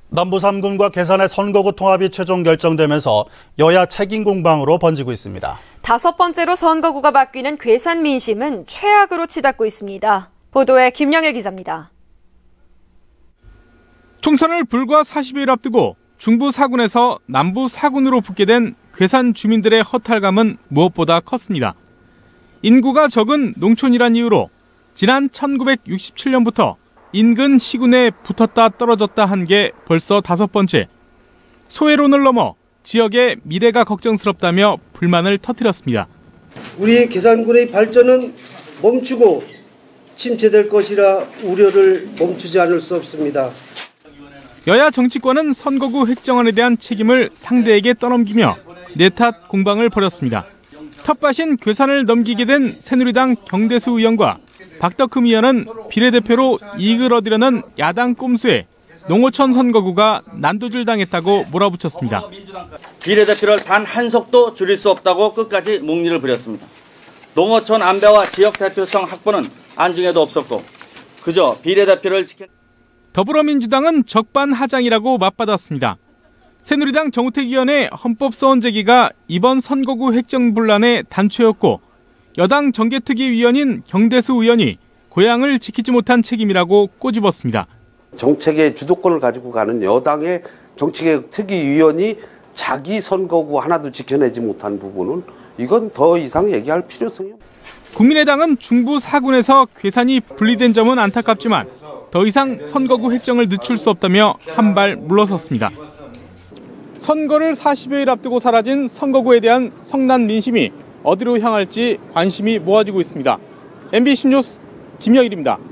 남부 3군과 괴산의 선거구 통합이 최종 결정되면서 여야 책임 공방으로 번지고 있습니다. 5번째로 선거구가 바뀌는 괴산 민심은 최악으로 치닫고 있습니다. 보도에 김영일 기자입니다. 총선을 불과 40여일 앞두고 중부 4군에서 남부 4군으로 붙게 된 괴산 주민들의 허탈감은 무엇보다 컸습니다. 인구가 적은 농촌이란 이유로 지난 1967년부터 인근 시군에 붙었다 떨어졌다 한 게 벌써 5번째. 소외론을 넘어 지역의 미래가 걱정스럽다며 불만을 터뜨렸습니다. 우리 괴산군의 발전은 멈추고 침체될 것이라 우려를 멈추지 않을 수 없습니다. 여야 정치권은 선거구 획정안에 대한 책임을 상대에게 떠넘기며 내탓 공방을 벌였습니다. 텃밭인 괴산을 넘기게 된 새누리당 경대수 의원과 박덕흠 의원은 비례대표로 이익을 얻으려는 야당 꼼수에 농어촌 선거구가 난도질당했다고 몰아붙였습니다. 비례대표를 단 한 석도 줄일 수 없다고 끝까지 목리를 부렸습니다. 농어촌 안배와 지역 대표성 확보는 안중에도 없었고 그저 비례대표를 지켜. 더불어민주당은 적반하장이라고 맞받았습니다. 새누리당 정우택 의원의 헌법소원 제기가 이번 선거구 획정 분란의 단초였고 여당 정개특위위원인 경대수 의원이 고향을 지키지 못한 책임이라고 꼬집었습니다. 정책의 주도권을 가지고 가는 여당의 정책특위위원이 자기 선거구 하나도 지켜내지 못한 부분은 이건 더 이상 얘기할 필요성이 없습니다. 국민의당은 중부 4군에서 괴산이 분리된 점은 안타깝지만 더 이상 선거구 획정을 늦출 수 없다며 한 발 물러섰습니다. 선거를 40여일 앞두고 사라진 선거구에 대한 성난 민심이 어디로 향할지 관심이 모아지고 있습니다. MBC 뉴스 김영일입니다.